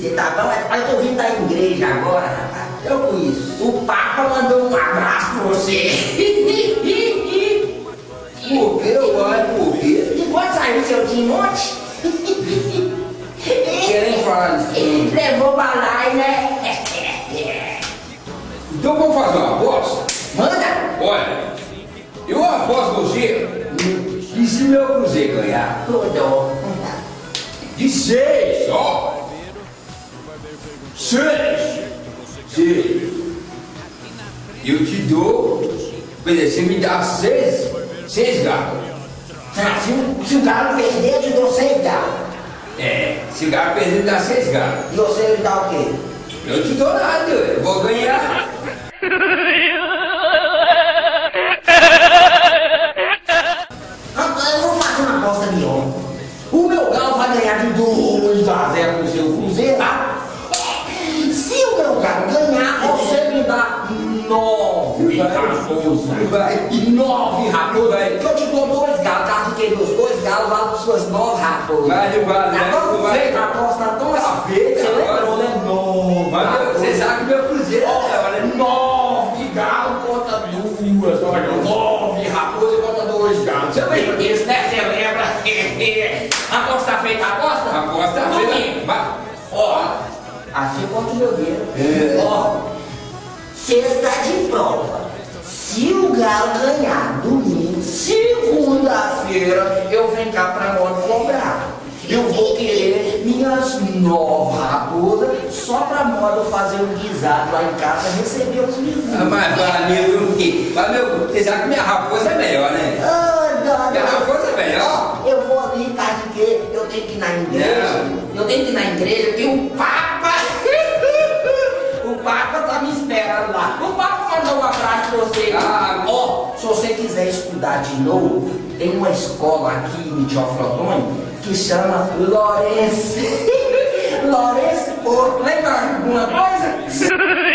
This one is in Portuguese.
Você tá bom? Eu tô vindo da igreja agora, rapaz. Eu conheço. O Papa mandou um abraço pra você. Por que, uai? Por quê? Depois saiu seu Timote. Querem falar disso? Levou pra lá, né? Então vamos fazer uma aposta? Manda! Olha, eu aposto você que se meu Cruzeiro ganhar Rodou. de 6, ó. 6. Eu te dou. Quer dizer, você me dá 6 gatos. Se o galo perder, eu te dou 6 galos. É, se o gato perder, me dá 6 gatos. E você me dá o quê? Eu te dou nada, eu vou ganhar. Eu vou fazer uma aposta melhor. O meu galo vai ganhar de 2-0 no seu Cruzeiro, tá? Se o meu galo ganhar, você me dá 9 raposas. 9 raposas. Eu te dou 2 galos, caso que meus 2 galos valem suas 9 raposas. Vai, não vale, né? Agora feita a aposta, então Tá feita, você agora. lembrou, né? 9 Mas raposas. você sabe que meu Cruzeiro olha, 9 galos contra 2, olha, 9 raposas contra 2 galos. Você lembra disso, né? Você lembra? Aposta feita, aposta? aposta feita. Mas, Ó, assim contra o jogueiro. É. Ó, sexta de prova. Se o Galo ganhar domingo, segunda-feira, eu venho cá pra moto cobrar. Eu vou querer minhas 9 raposas só pra moda fazer um guisado lá em casa, receber os vizinhos. mas valeu o quê? Valeu, você sabe que minha raposa é melhor, né? Minha raposa é melhor. Ó, eu vou ali, tá de quê? Eu tenho que ir na igreja. Eu tenho que ir na igreja, porque o Papa. O Papa tá me esperando lá. O Papa mandou um abraço pra você. Ó, se você quiser estudar de novo, tem uma escola aqui em Teoflotone que chama Lourenço. Lourenço Porto. Lembra alguma coisa?